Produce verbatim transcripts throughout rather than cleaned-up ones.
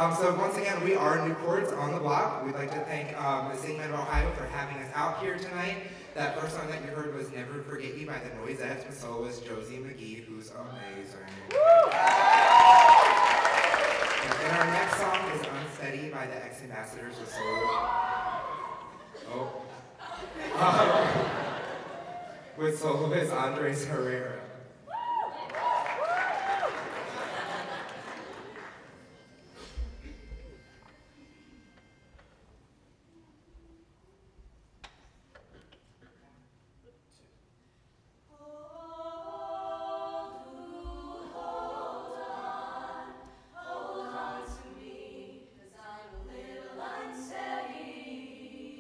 Um, so once again, we are New Chords on the block. We'd like to thank um, the State of Ohio for having us out here tonight. That first song that you heard was Never Forget You by the Noisettes with soloist Josie McGee, who's amazing. And our next song is Unsteady by the Ex-Ambassadors with soloist... Oh. Um, with soloist Andres Herrera.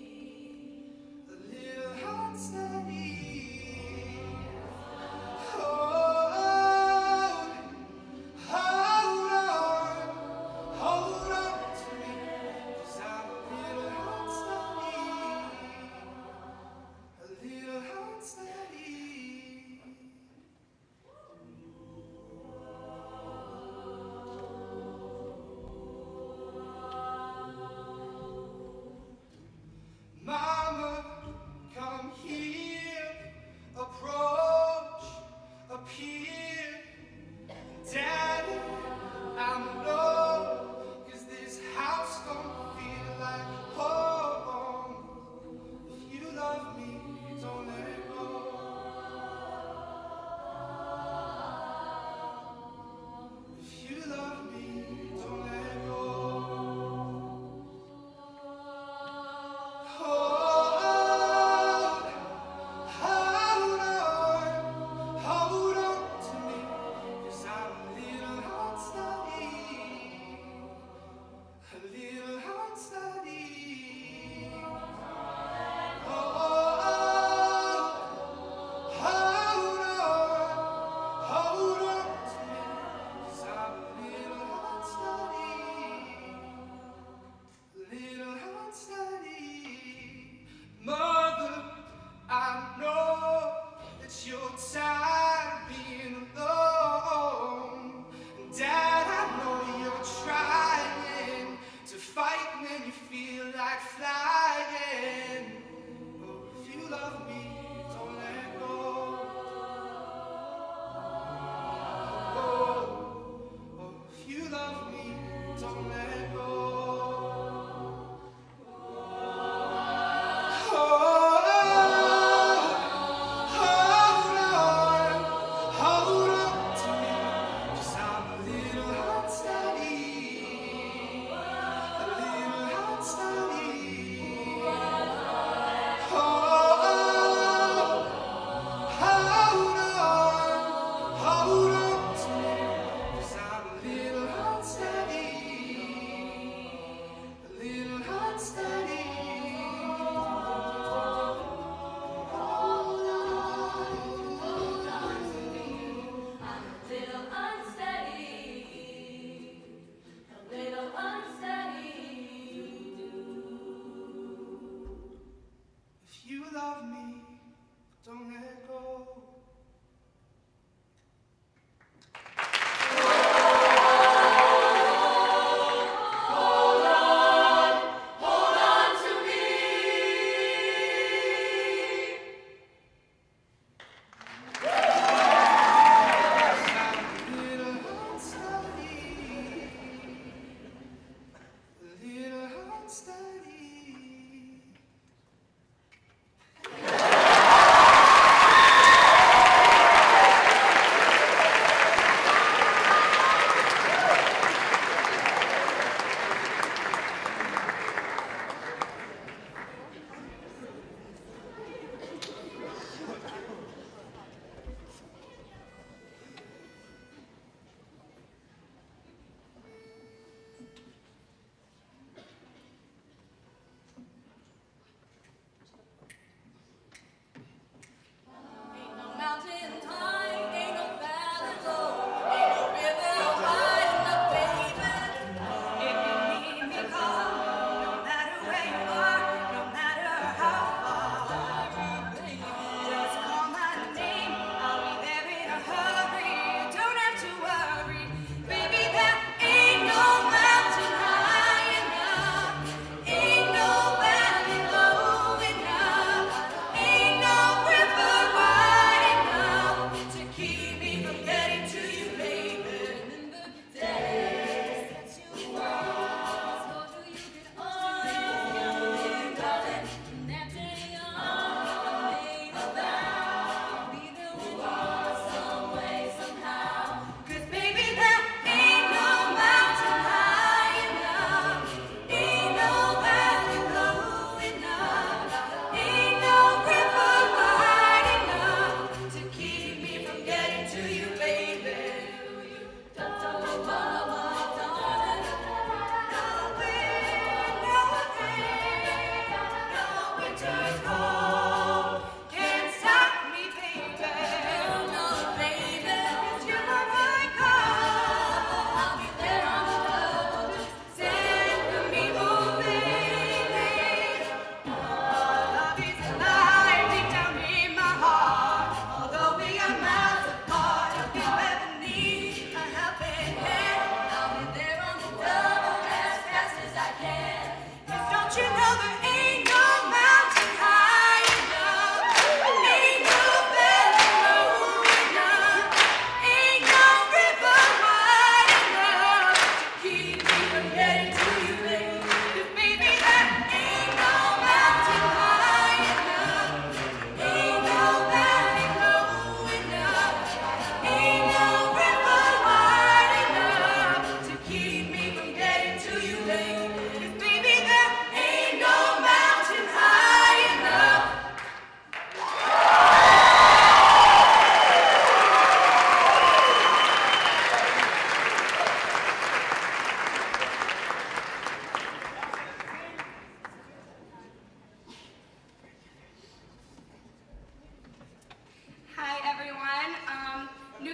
Oh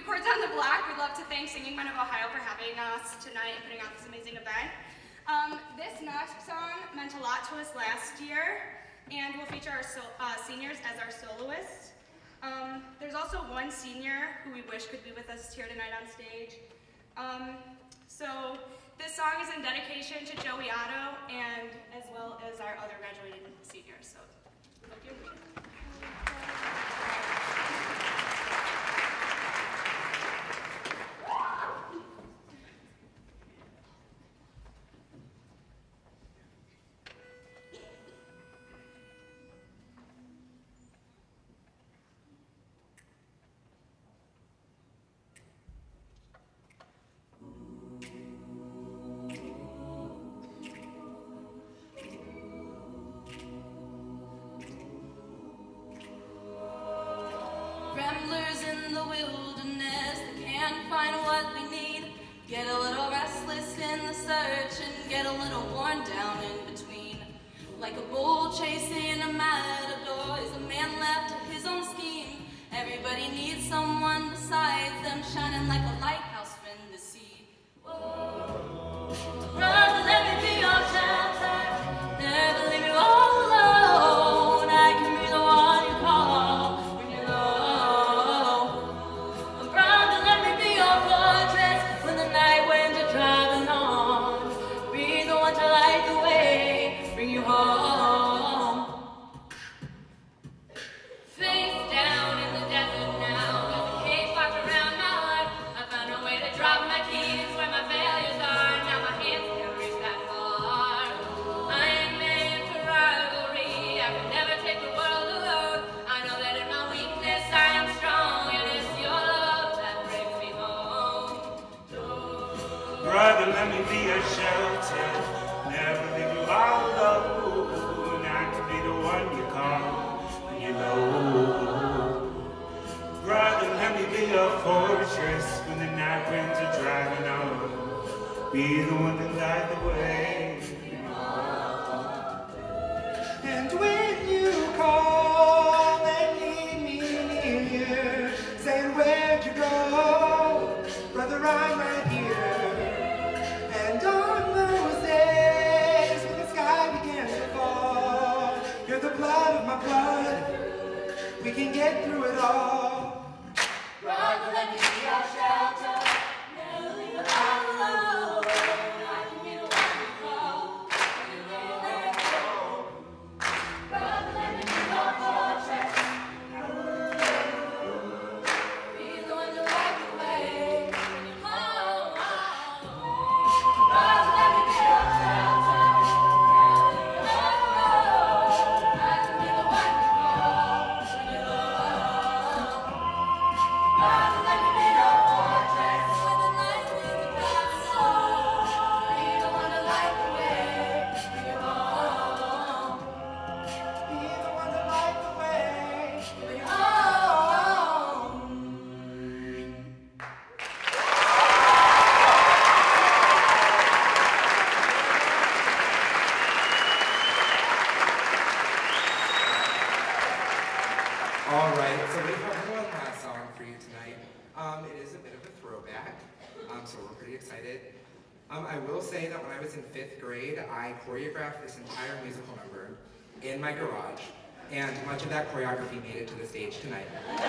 Chords on the Block, we'd love to thank Singing Men of Ohio for having us tonight and putting on this amazing event. Um, this next song meant a lot to us last year, and we'll feature our so uh, seniors as our soloists. Um, there's also one senior who we wish could be with us here tonight on stage. Um, so this song is in dedication to Joey Otto and as well as our other graduating seniors. So hope you enjoy. Ramblers in the wilderness, they can't find what they need. Get a little restless in the search and get a little worn down in between. Like a bull chasing a matador is a man left to his own scheme. Everybody needs someone besides them, shining like a lighthouse in the sea. Whoa. Brother, let me be your shelter. Never leave you all alone. I can be the one you call when you're low. Brother, let me be your fortress when the night winds are driving on. Be the one to light the way, bring you home. Face down in the desert now, with a cage locked around my heart. I found a way to drop my keys where my failures are. Now my hands can't reach that far. I ain't made for rivalry. I could never take the world alone. I know that in my weakness I am strong, and it's your love that brings me home. Brother, let me be a shelter. Never leave you all alone. I can be the one you call when you know. Brother, let me be your fortress when the night winds are driving on. Be the one to light the way. And when you call and need me near, saying where'd you go? Brother, I'm right here. And on those days when the sky begins to fall, you're the blood of my blood. We can get through it all. Brother, let me be your shelter. Never leave you all alone. I can be the one you call when you let go. Brother, let me be your fortress. Be the one to light the way when you're home. Brother, let me be your shelter. Never leave you all alone. I can be the one you call when you're low. Brother, let me be your fortress when the night winds are driving on. Be the one to light the way when you're home. Be the one to light the way. When you're home. All right, so we have one last song for you tonight. Um, it is a bit of a throwback, um, so we're pretty excited. Um, I will say that when I was in fifth grade, I choreographed this entire musical number in my garage, and much of that choreography made it to the stage tonight.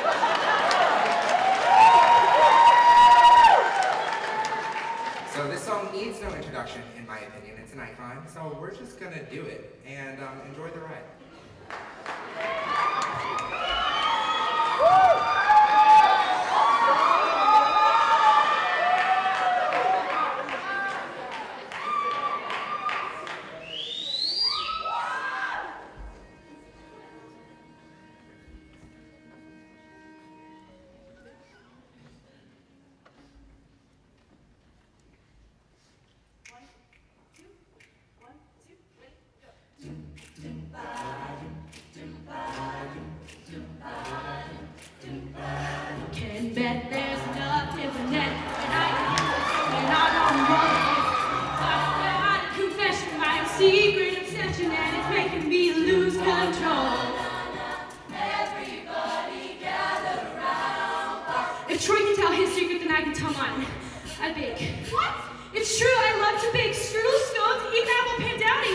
So this song needs no introduction, in my opinion. It's an icon, so we're just gonna do it and um, enjoy the ride. Can bet there's nothing but net, and I can do it, and I don't want it. But a confession, my secret obsession, and it's making me lose control. Everybody gather around. If Troy can tell his secret, then I can tell mine. I bake. What? It's true, I love to bake strudel, scones, even apple pandowdy.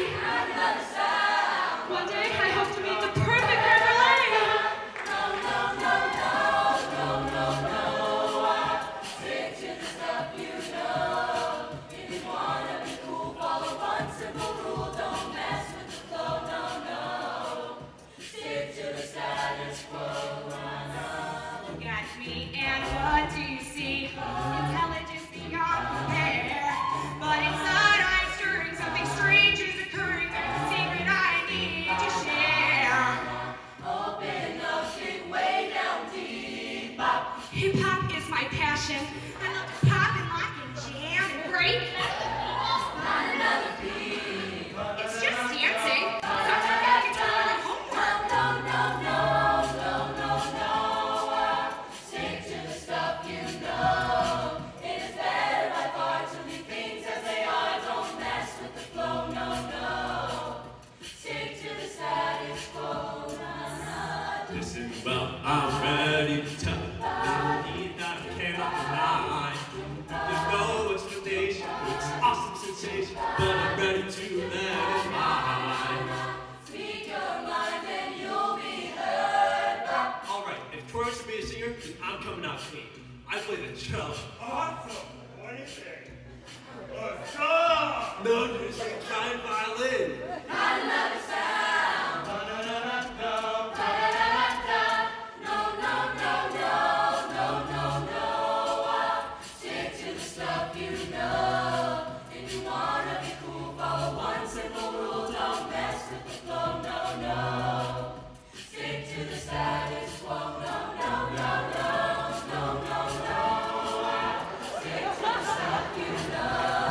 One day, I hope to meet the perfect creme brulee. No, no, no, no, no, no, no. Stick to the stuff you know. If you wanna be cool, follow one simple rule. Don't mess with the flow, no, no. Stick to the status quo, no, no. Look at me, and what do you see? Intelligence beyond compare. But inside I'm stirring, something strange is occurring. There's a secret I need to share. Open up, dig way down deep. Bop. Hip-hop is my passion. I love to pop and lock and jam and break. Not another beat. It's just dancing. Don't forget to tell me homework. No, no, no, no, no, no. Stick to the stuff you know. It is better by far to leave things as they are. Don't mess with the flow, no, no. Stick to the status quo, no, no. Listen, well, I'm ready to tell you. No need that I cannot deny. There's no explanation, it's awesome sensation, but I'm ready to let it fly. Speak your mind and you'll be heard. Alright, if Troy wants to be a singer, then I'm coming out clean. I play the cello. Awesome. What do you think? A song. No, there's a giant violin. Not another sound. No, no, no, no, no. Da-da-da-da-da. No, no, no, no, no, no, no. Stick to the stuff you know. If you wanna be cool, follow one simple rule. Don't mess with the flow, no, no. Stick to the status quo, no, no, no, no, no, no, no. Stick to the stuff you know.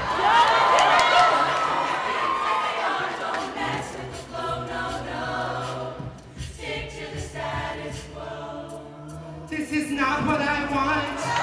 Don't mess with the flow, no, no. Stick to the status quo. This is not what I want.